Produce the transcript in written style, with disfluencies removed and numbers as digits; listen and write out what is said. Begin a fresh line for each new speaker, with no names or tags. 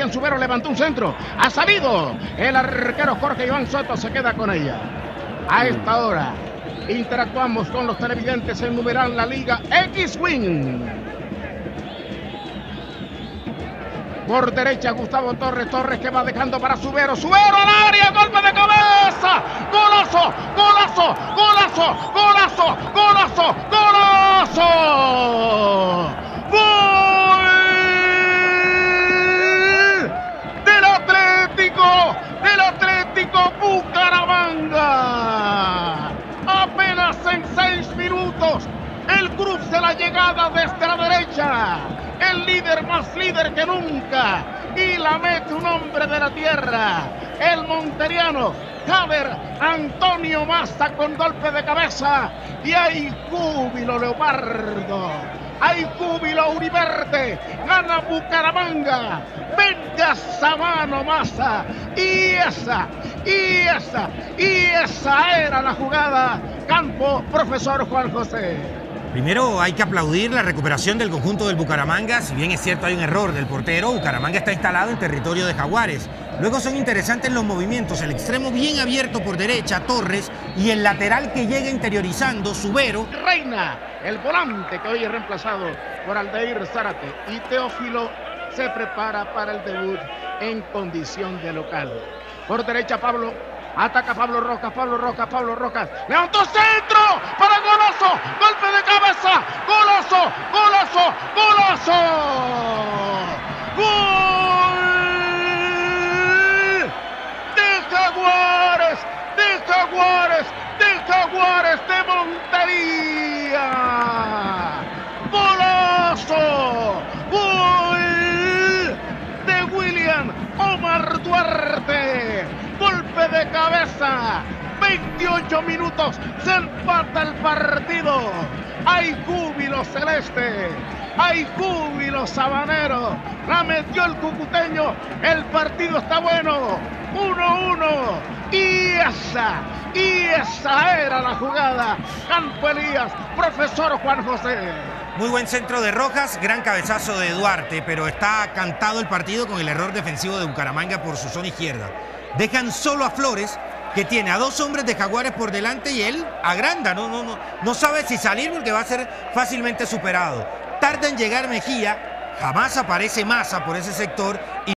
Cristian Subero levantó un centro. Ha salido. El arquero Jorge Iván Soto se queda con ella. A esta hora interactuamos con los televidentes en numeral la Liga X-Wing. Por derecha Gustavo Torres, Torres que va dejando para Subero, Subero al área, golpe de cabeza, golazo, golazo, golazo, golazo, golazo, golazo, gol del Atlético Bucaramanga. Apenas en 6 minutos, el cruce de la llegada desde la derecha. El líder más líder que nunca. Y la mete un hombre de la tierra. El monteriano Javier Antonio Massa con golpe de cabeza. Y hay júbilo Leopardo. Hay júbilo Uriverde. Gana Bucaramanga. Venga Sabano Massa. Y esa era la jugada. Campo, profesor Juan José.
Primero hay que aplaudir la recuperación del conjunto del Bucaramanga. Si bien es cierto hay un error del portero, Bucaramanga está instalado en territorio de Jaguares. Luego son interesantes los movimientos, el extremo bien abierto por derecha, Torres, y el lateral que llega interiorizando, Subero.
Reina, el volante que hoy es reemplazado por Aldair Zárate, y Teófilo se prepara para el debut en condición de local. Por derecha Pablo. Ataca Pablo Rojas, levantó centro para golazo, golpe de cabeza, golazo, golazo, golazo, gol de Jaguares, de Montería, golazo, gol de William Omar Duarte. Golpe de cabeza, 28 minutos, se empata el partido. Hay júbilo celeste, hay júbilo sabanero. La metió el cucuteño, el partido está bueno, 1-1. Y esa era la jugada. Campo Elías, profesor Juan José.
Muy buen centro de Rojas, gran cabezazo de Duarte, pero está cantado el partido con el error defensivo de Bucaramanga por su zona izquierda. Dejan solo a Flores, que tiene a 2 hombres de Jaguares por delante, y él agranda, no sabe si salir porque va a ser fácilmente superado. Tarda en llegar Mejía, jamás aparece Massa por ese sector.